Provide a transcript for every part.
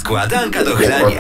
Składanka do chlania.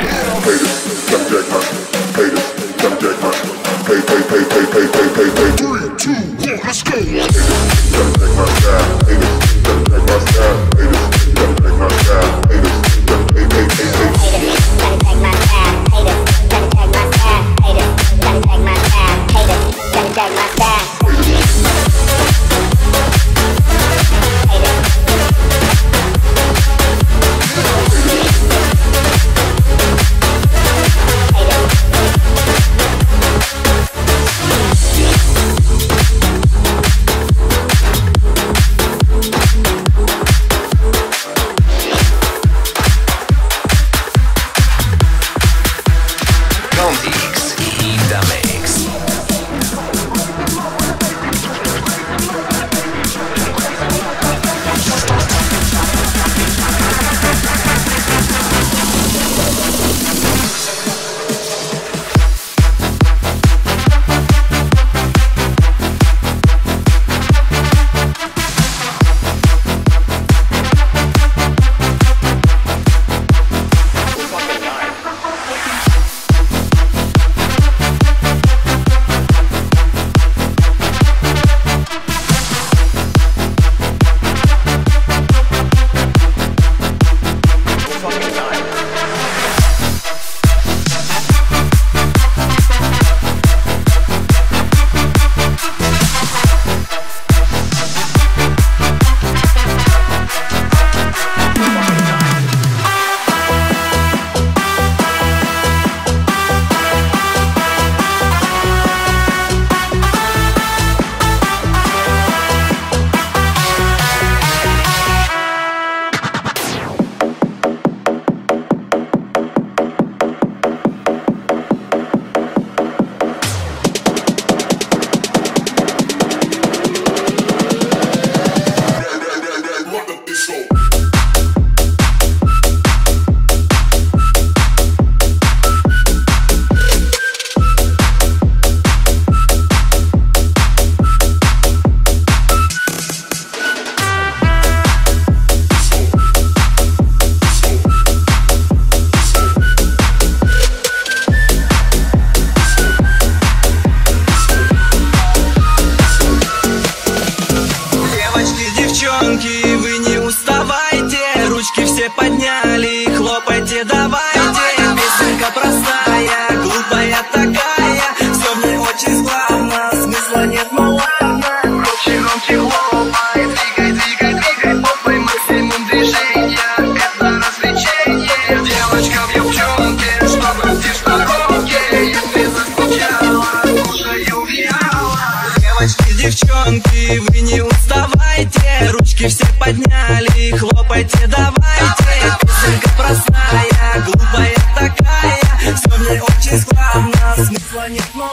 Девчонки, вы не уставайте, ручки все подняли, хлопайте давайте. Песенка простая, глупая такая, все мне очень складно, смысла нет, но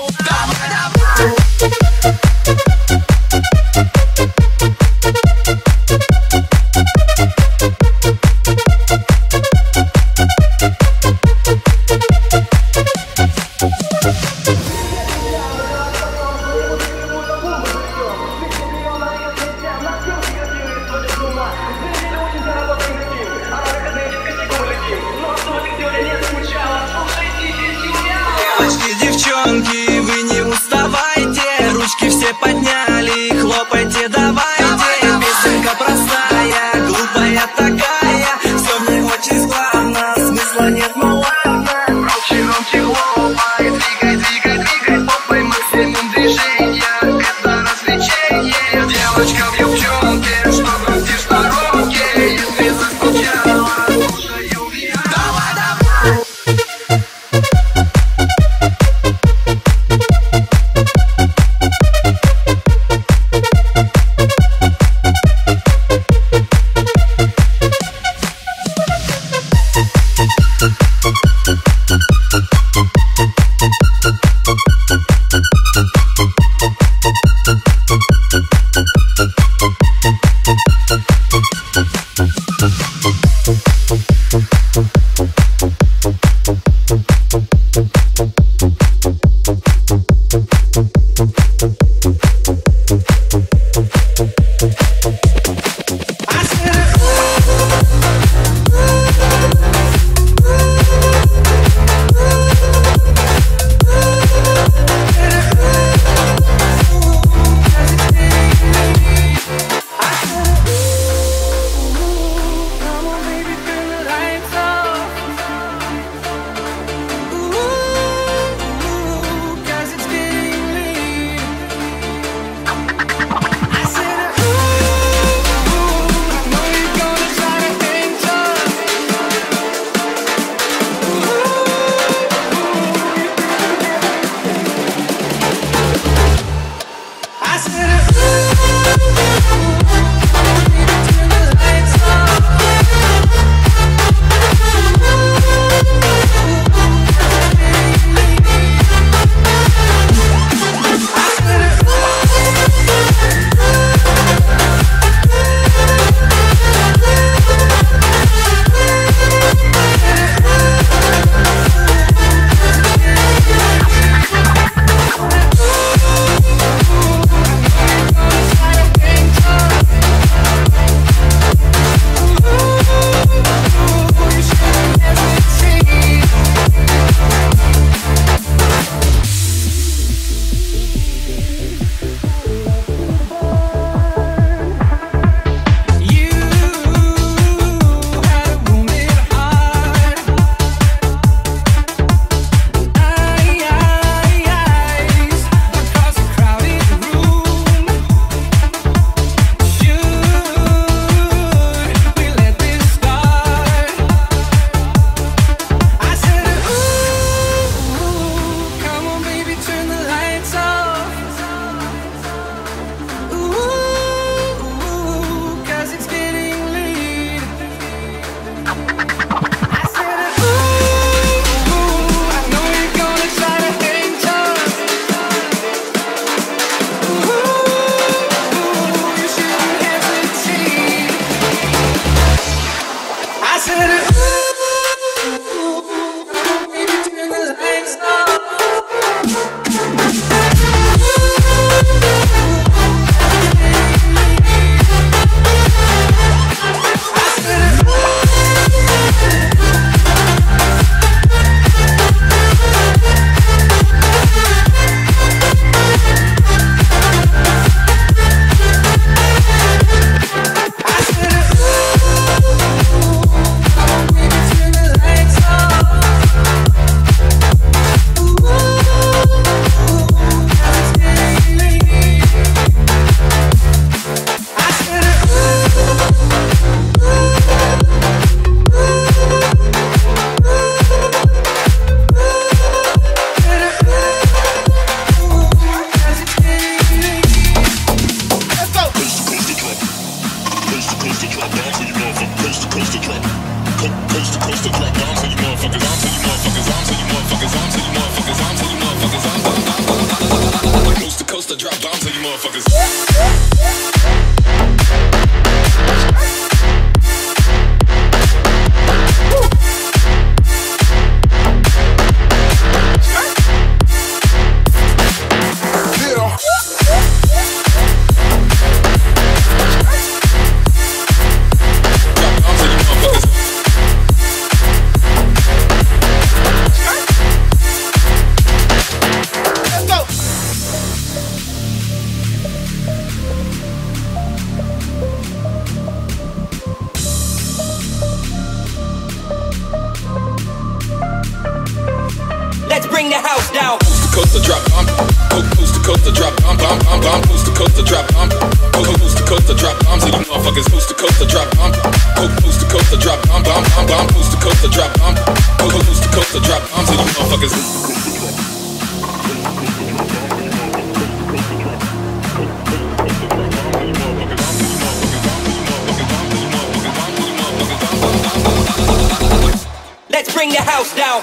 давай. Девчонки, вы не уставайте, ручки все подняли, хлопайте давайте. Песенка простая, глупая такая, все мне очень складно, смысла нет, но ладно. Громче хлопай, двигай попой мысленным движением, это развлечение. Девочка в юбчонке, что грустишь в сторонке, если заскучала, слушаю я. Давай. Bring the house down. Coast to drop bomb. Coast to coast to drop bomb. Coast to coast to drop bomb. Coast to coast to drop bombs. And you motherfuckers coast to coast to drop bomb. Coast to coast to drop bomb. Coast to coast to drop bomb. Coast to coast to drop bombs. And you motherfuckers. Let's bring the house down.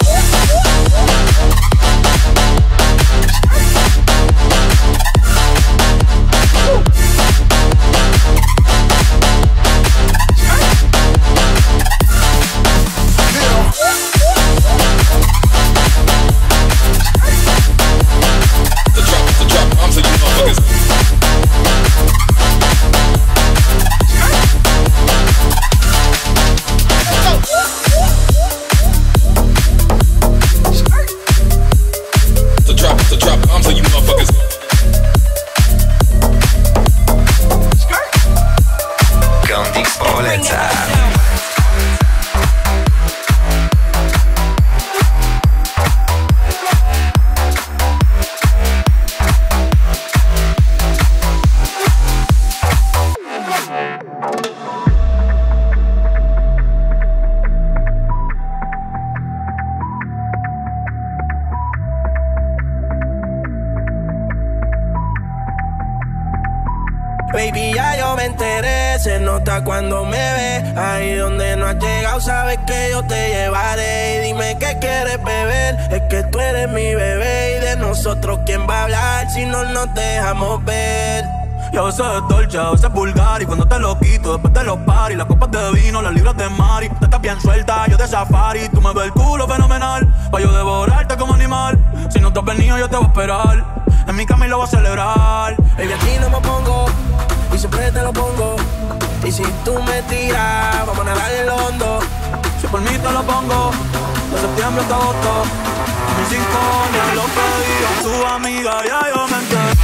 Baby, ya yo me enteré, se nota cuando me ve. Ahí donde no has llegado, sabes que yo te llevaré. Y dime qué quieres beber, es que tú eres mi bebé. Y de nosotros, ¿quién va a hablar si no nos dejamos ver? Y a veces es dolce, a veces es vulgar. Y cuando te lo quito, después de los paris, las copas de vino, las libras de mari. Tú estás bien suelta, yo de safari. Tú me ves el culo fenomenal, pa' yo devorarte como animal. Si no te has venido, yo te voy a esperar. En mi cama y lo voy a celebrar. Baby, aquí no me pongo, y siempre te lo pongo. Y si tú me tiras, vamos a nadar en el hondo. Si por mí te lo pongo, de septiembre hasta agosto. Mis 5 años lo pedí a tu amiga, ya yo me enteré.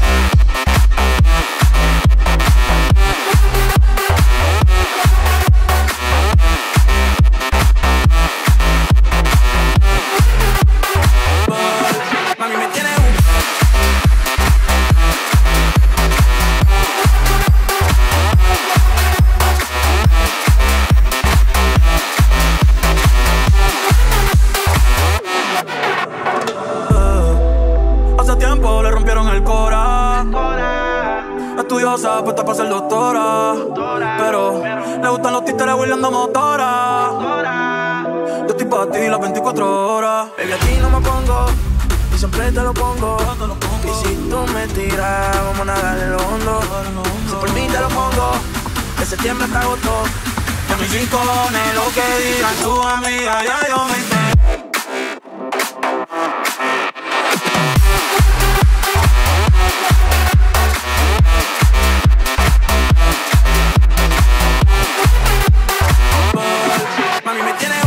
Mami, me tienes Hace tiempo le rompieron el cora. Estudiosa, puesta para ser doctora. Pero le gustan los títeres huirleando motora. Yo estoy para ti las 24 horas. Baby, a ti no me pongo, y siempre te lo pongo. Y si tú me tiras, vamos a nadar en el hondo. Si por mí te lo pongo, de septiembre hasta agosto. De mis rincones, lo que digan tu amiga, ya yo me enteré. Mami, me tienes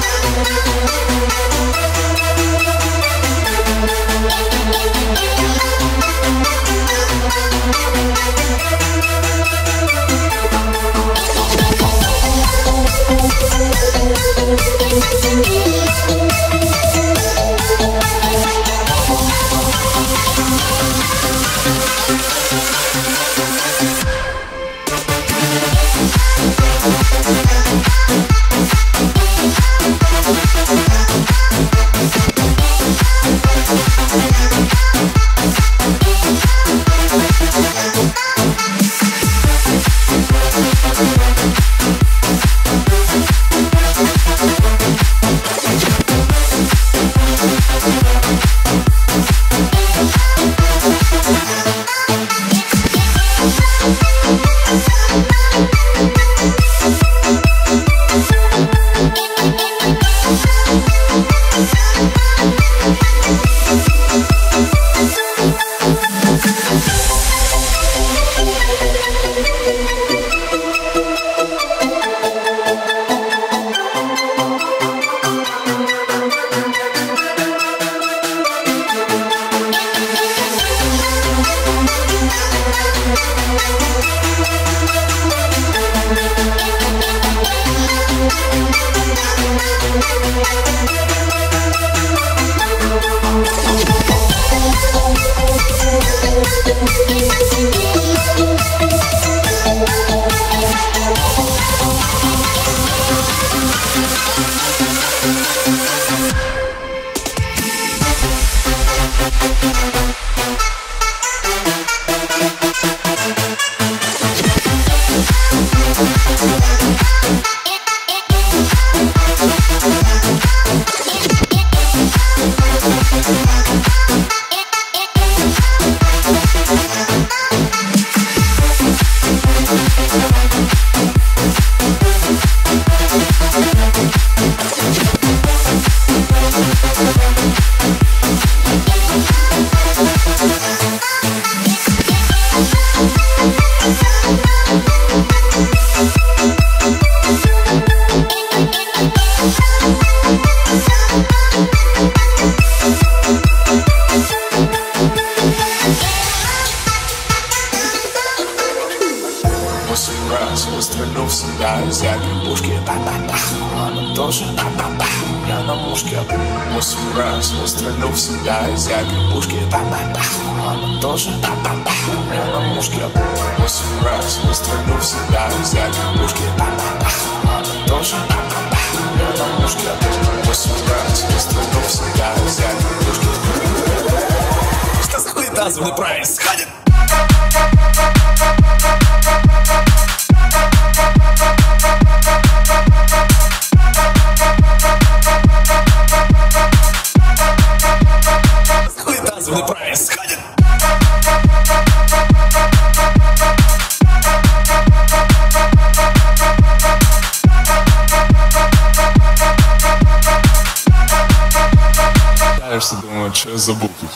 Думаю, что я забыл тут.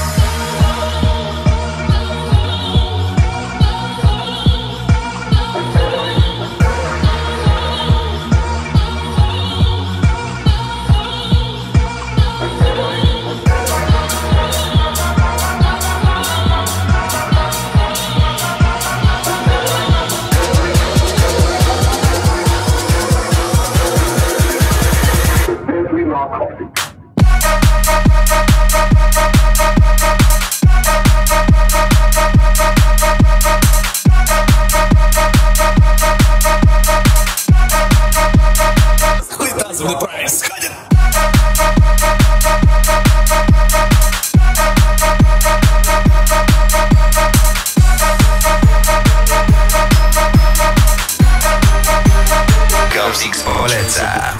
Six poleca.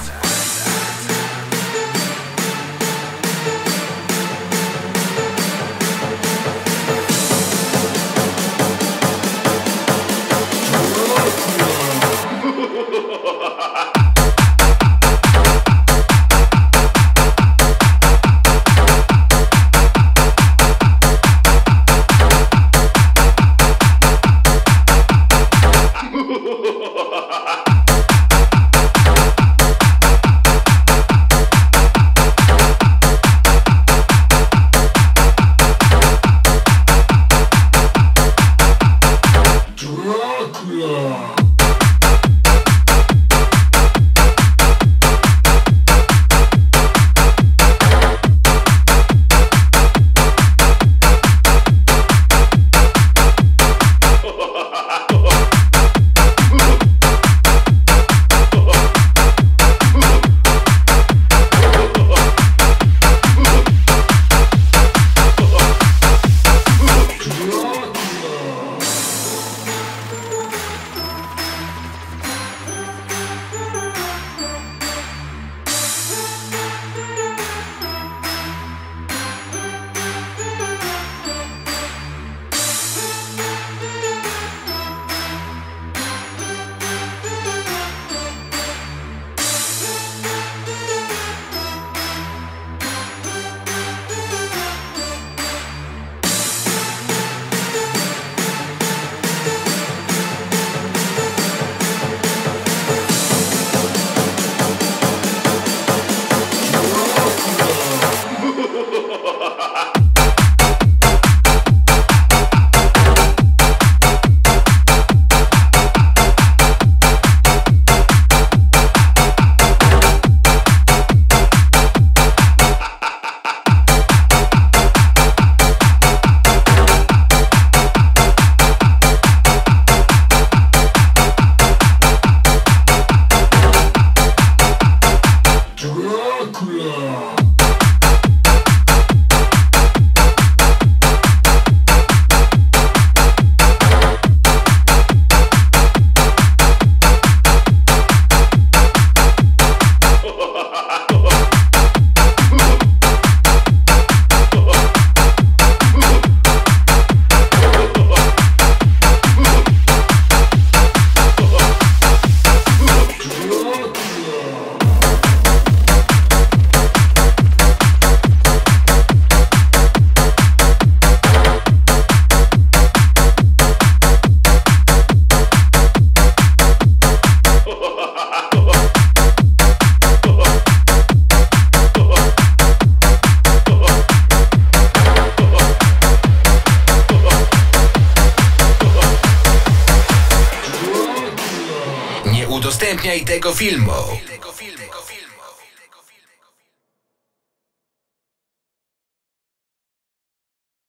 udostępniaj tego filmu.